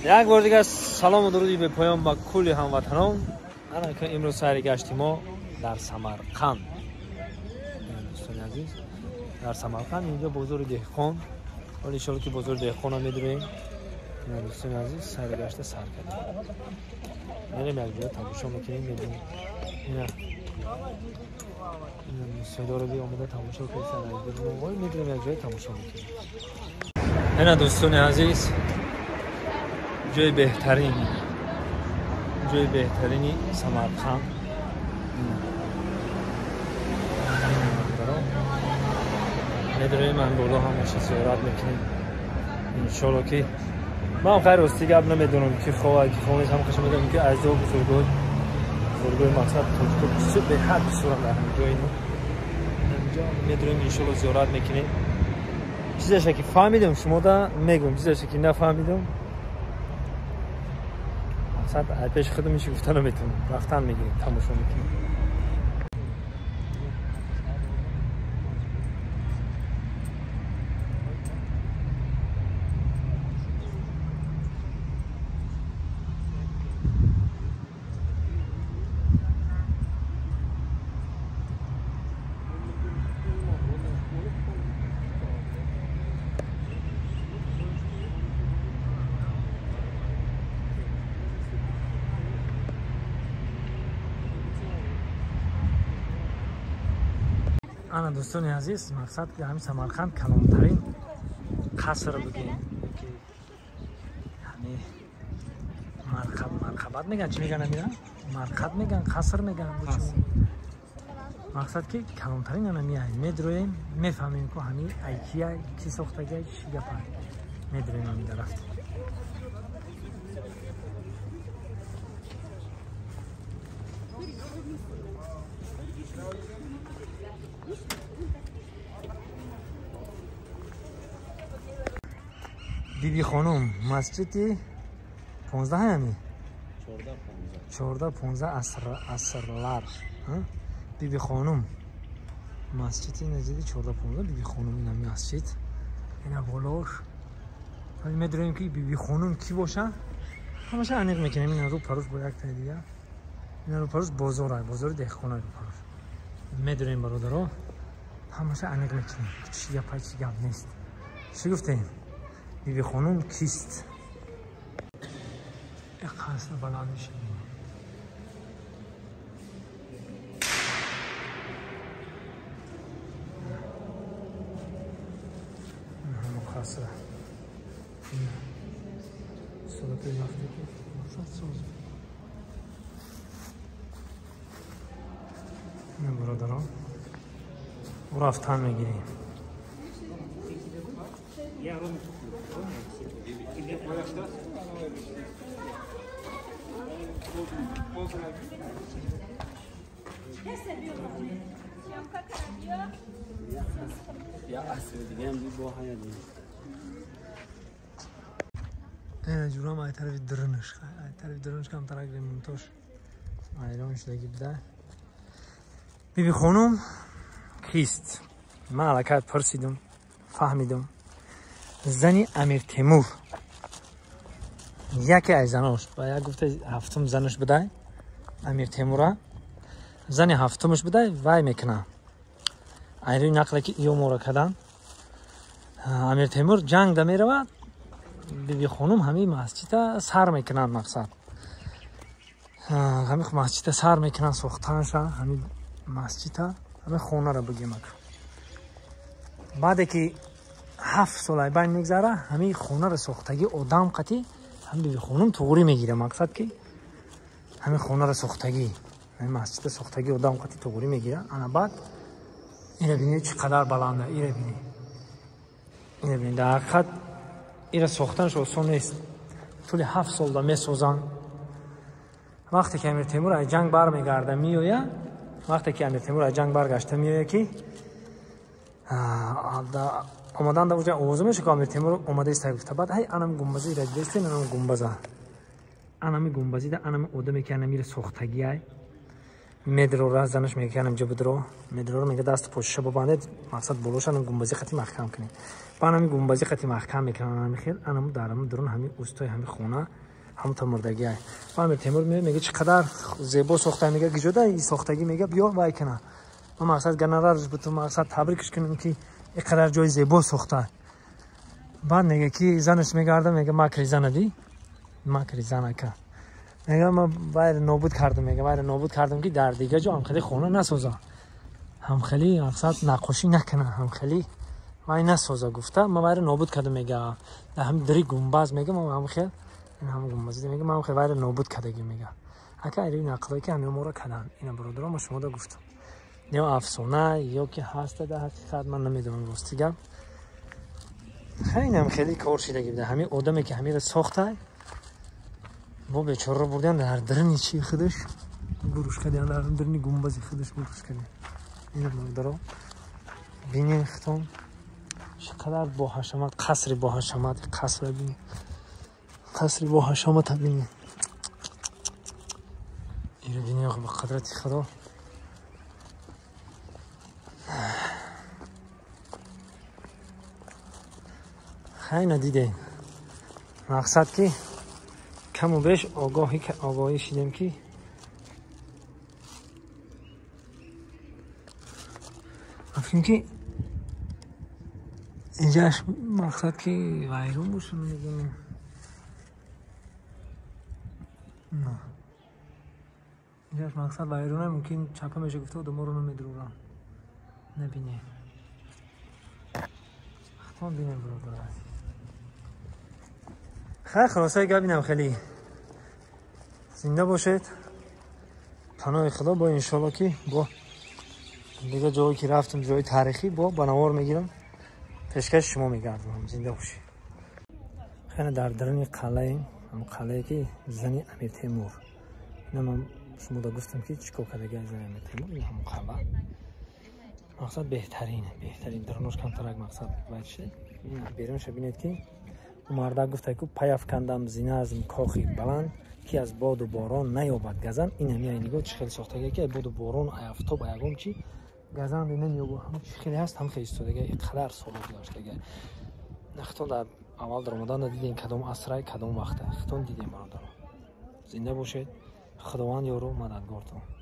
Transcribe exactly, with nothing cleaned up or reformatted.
یک بار دیگه سلام و درودی به پایان با کل هموطنان. انا که امروز سیر گشتیم ما در سمرقند. دوستان عزیز در سمرقند اینجا بازار دهقان، ولی ان شاءالله که بازار دهقان هم میدونیم. دوستان عزیز سیر گشته سر کردیم. میریم یک جا تماشا میکنیم میبینیم. اینا این صدا رو بی آمده تماشا کنید سر از موقعی میگیریم یک جای تماشا میکنیم. اینا دوستان عزیز جای بهترین جای بهترینی سمرقند. میدونیم من بالا همشه زیارت میکنیم انشالله که من خیر راستی گپ نمیدونم که خواه که خونش هم خشم میدونم که اجزا و بزرگوی بزرگوی مقصد تاجیکو بسیار به حد بسیارم در همین جای اینو اینجا میدونیم انشالله زیارت میکنیم. چیزشه که فهمیدم شما دا میگم، چیزشه که نفهمیدم مقصد پیش خودم میشه گفتن نمیتونم رفتن میگیریم تماشا میکنیم. انا دوستان عزیز مقصد که همین سمرقند کلانترین قصر بگیم که همین مرکب مرکبات میگن چی میگن نمیدونم مرکب میگن قصر میگن مقصد که کلانترین انا میای میدرویم میفهمیم که همین ایکیا کی ساختگی چی گپه میدرویم همین درفت. بیبی خانم مسجدی پانزده همی چهارده پانزده اصر اصرلار بیبی خانم مسجدی نزدیک چهارده پانزده بیبی خانم این همی مسجد اینا بالاش. ولی میدونیم که بیبی خانم کی باشه همشه انیق میکنیم. این رو پروش با یک تا دیگه این رو پروش بازار بازار دهقانه رو پروش میدونیم برادرها همشه انیق میکنیم چی یا پای چی گپ نیست. چی گفتیم بیبی خانم کیست؟ یک قصر بلند میشه این همه قصر صورت وقتی که مقصد سوز این برادران و رفتن میگیریم. این جورا ما طرف درنش طرف درنش کم طرف منتوش ایران شدگی بده. بیبی خانم کیست؟ من علاقه پرسیدم فهمیدم زنی امیر تیمور یکی از زناش و یک گفته هفتم زنش بده امیر تیموره زنی هفتمش بده وای میکنه ایروی نقل که ایو مورا کردن امیر تیمور جنگ ده میره بیبی خانم همین مسجد سر میکنن مقصد همین مسجد سر میکنن ساختنش همین مسجد همین خونه را بگیم بعد که هفت سال بین میگذره همین خونه را ساختگی آدم قطعی هم بیبی خانم توری میگیره مقصد که همین خونه را ساختگی همین مسجد ساختگی آدم قطعی توری میگیره. انا بعد اینو ببینید چقدر بلنده اینو ببینید اینو ببینید در حقیقت اینو ساختنش آسان نیست طول هفت سال دا میسازن. وقتی که امیر تیمور از جنگ برمیگرده میویه وقتی که امیر تیمور از جنگ برگشته میویه که آمدن در اونجا آوازه میشه که امیر تیمور اومده است گفته بعد هی انم گنبزی را دیدستین انم گنبزه انم گنبزی ده انم آدمی که انم میره ساختگی های медро ра занаш мега ҳамҷа будро медроро мега дасту почиша бабандед мақсад болошан гумбази хати маҳкам кунед баъд ҳами гумбази хати маҳкам мекунанд ҳами хел анаму дараму дурун ҳами устои ҳами хона ҳамута мурдагиай фаҳмед темур мега чӣ қадар зебо сохта мега гиҷода и сохтагӣ мега биё вай кана ма мақсад гонорарш буту мақсад табрикш кунем ки и қадар ҷои зебо сохта баъд мега ки занаш мегарда мега макри занади макри занака мега ма вайро нобуд кардам мега вайро нобуд кардам ки дар дигар ҷо ҳамхели хона насоза ҳамхели мақсад нақошӣ накана ҳамхели вай насоза гуфта ма вайро нобуд кардам мега дар ҳами дири гумбаз мега ма ҳамхел ин ҳам гумбази мега ма ҳамхел вайро нобуд кардагим мега ака ири нақлое ки ҳами умора кадан ина бародаро ма шумода гуфтам ё афсона ё ки ҳаста дар ҳақиқат ман намедонам рости гап хеле ҳамхели кор шидаги буда ҳами одаме ки ҳамира сохтай бо бечора бурдан дар дирни чи худаш буруш кардем дар дирни гумбази худаш буруш кардем ина бародаро бинем хитон чӣ қадар боҳашамат қасри боҳашамат қасра бинем қасри боҳашамата бинем иро бинем ба қудрати худо хайна дидем мақсад ки каму беш огоҳӣ огоҳӣ шидем ки афин ки инҷаш мақсад ки вайрон бошад мегӯям инҷаш мақсад вайрона мумкин чапа меша гуфта одаморо намедурорам набинем хатон бинем бародар خیر خلاصه گپ اینم خیلی زنده باشید پناه خدا با انشالله که با دیگه جایی که رفتم جای تاریخی با بنوار میگیرم پیشکش شما میگردم زنده باشید خیلی در درون قلعه هم قلعه که زنی امیر تیمور اینا من شما دا گفتم که چیکار کردگی از زنی امیر تیمور این هم قلعه مقصد بهترینه بهترین درونش کمترک مقصد باید شد بیرون شبینید که مردا گفته که پیاف کندم زینه از کاخی بلند که از باد و باران نیابد گزند این همی نگاه چه خیلی ساختگی که باد و باران آفتاب ایگم چی گزند نمیابه هم چه خیلی هست هم خیلی استادگی اینقدر سالات داشتگی نختون در اول در رمضان دیدین کدام عصر کدام وقته نختون دیدین برادر زنده باشید خداوند یارو مددگارتون